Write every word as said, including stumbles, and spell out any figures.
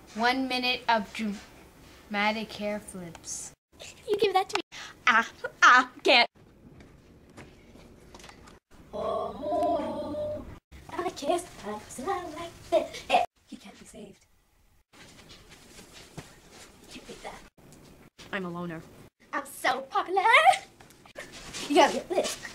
One minute of dramatic hair flips. You give that to me. Ah, ah, can't. Oh, I kiss, I like this. Hey, he can't be saved. You beat that. I'm a loner. I'm so popular. You gotta get this.